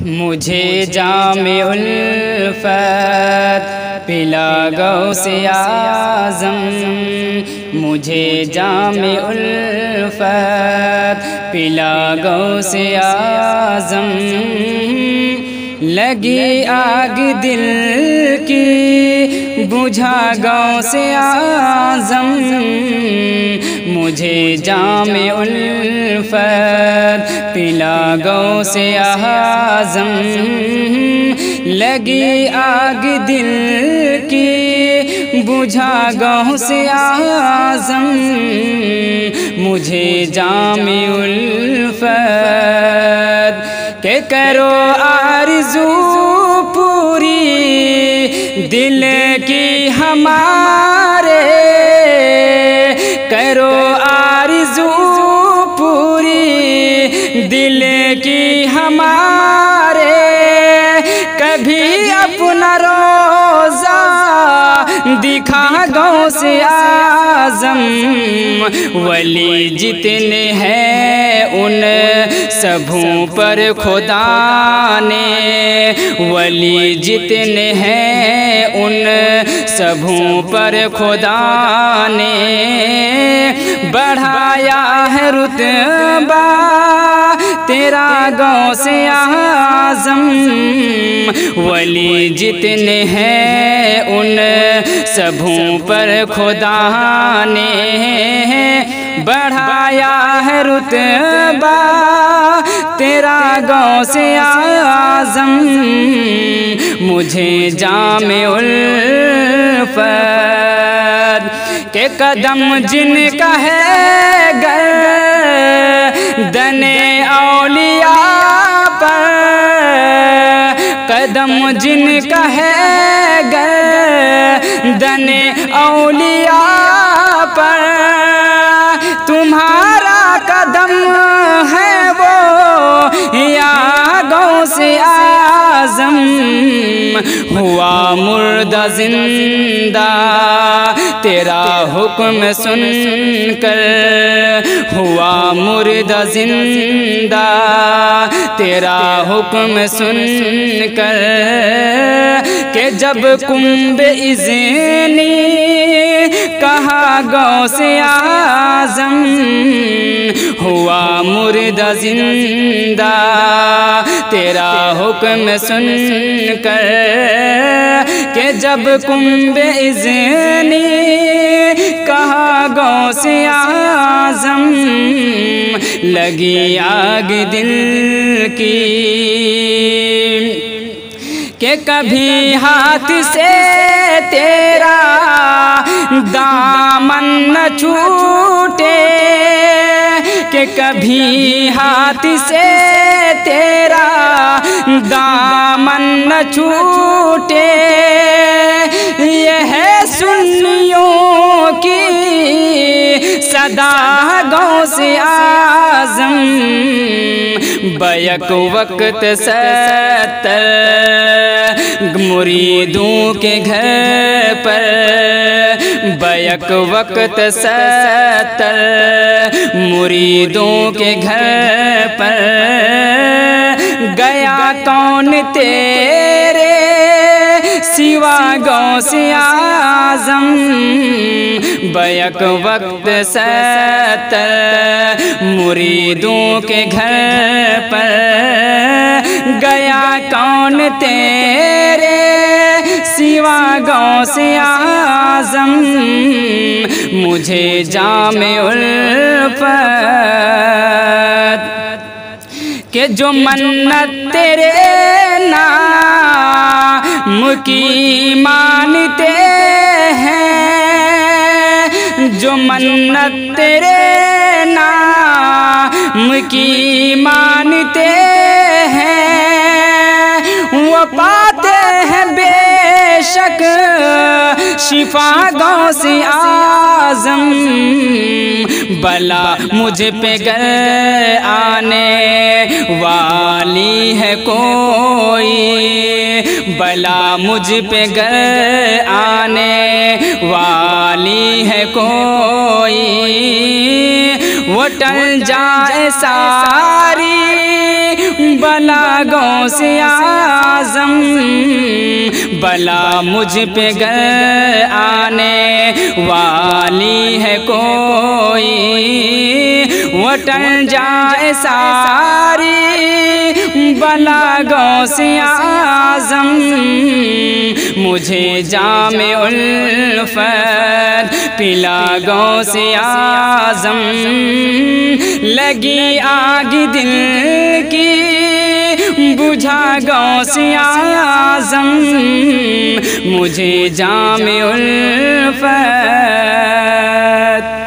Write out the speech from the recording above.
مجھے جام الفت پلا غوث اعظم، مجھے جام الفت پلا غوث اعظم، لگی آگ دل کی بجھا غوث اعظم، مجھے جام الفت پلا غوث اعظم، لگی آگ دل کی بجھا غوث اعظم، مجھے جام الفت کہ کرو آرزو پوری دل کی ہمارے، کرو آرزو پوری دل کی ہمارے، کبھی اپنا روزہ دکھا غوث اعظم، ولی جتنے ہیں ان سبھوں پر خدا نے، ولی جتنے ہیں ان سبھوں پر خدا نے بڑھایا ہے رتبہ تیرا غوث اعظم، ولی جتنے ہیں ان سبھوں پر خدا نے بڑھایا ہے رتبہ تیرا غوث اعظم، مجھے جام الفت کہ قدم جن کا ہے گردن اولیاء پر، قدم جن کا ہے گردن اولیاء پر، تمہارا قدم ہے وہ یا غوث اعظم، ہوا مردہ زندہ تیرا حکم سن کر، ہوا مردہ زندہ تیرا حکم سن کر، کہ جب کنب اذنی کہا غوث اعظم، ہوا مردہ زندہ تیرا حکم سن کر، کہ جب کنب اذنی کہا غوث اعظم، لگی آگ دل کی کہ کبھی ہاتھ سے تیرا دامن نہ چھوٹے، کہ کبھی ہاتھ سے تیرا دامن نہ چھوٹے، یہ ہے سنیوں کی صدا غوث اعظم، بیک وقت 70 مریدوں کے گھر پر، بیک وقت 70 مریدوں کے گھر پر، گیا کون تیرے سوا غوث اعظم، بیک وقت 70 مریدوں کے گھر پر، گیا کون تیرے سوا غوث اعظم، مجھے جام الفت کہ جو منت تیرے نام کی مانتے ہیں، جو منت تیرے نام کی مانتے ہیں، وہ پاتے ہیں بے شک شفا غوث اعظم، بلا مجھ پہ گر آنے والی ہے کوئی، بلا مجھ پہ گر آنے والی ہے کوئی، وہ ٹل جائے ساری بلا غوث اعظم بلا مجھ پہ گر آنے والی ہے کوئی وہ ٹل جائے ساری بلا غوث اعظم مجھے جام الفت پلا غوث اعظم لگی آگ دل کی بجھا غوث اعظم مجھے جام الفت